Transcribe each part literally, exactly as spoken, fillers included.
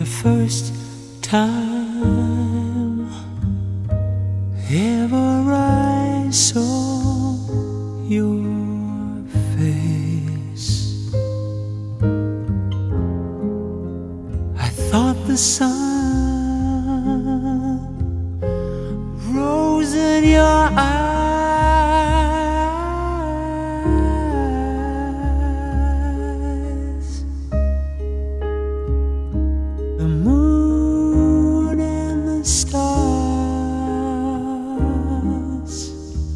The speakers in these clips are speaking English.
the first time ever I saw your face, I thought the sun rose in your eyes. The moon and the stars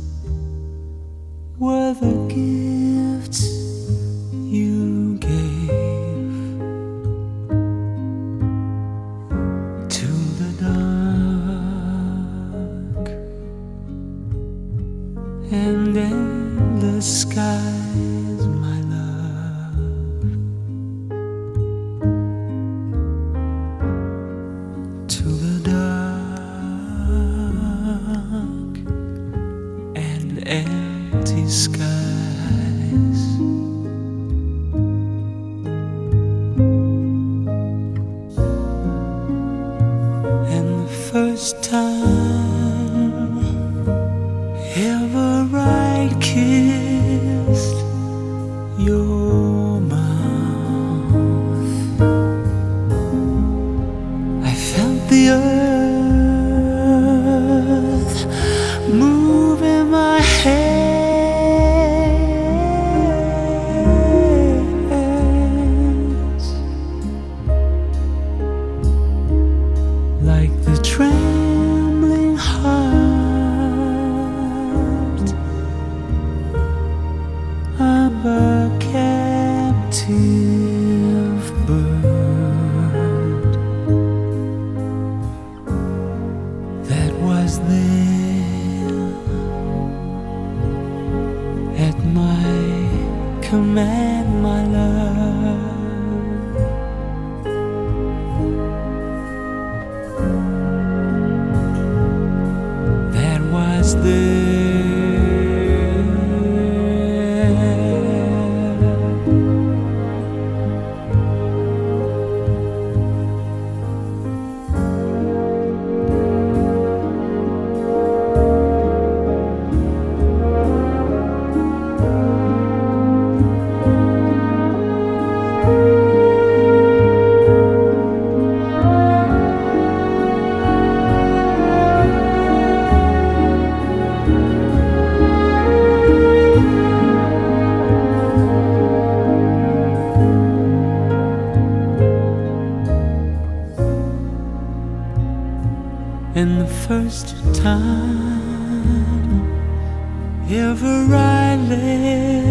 were the gifts you gave to the dark and endless skies, my love. To the dark and empty skies. And the first time ever I kissed your mouth, I felt the earth move in my hands, like the trembling heart of a captive bird that was there at my command, my love. That was there. And the first time ever I lay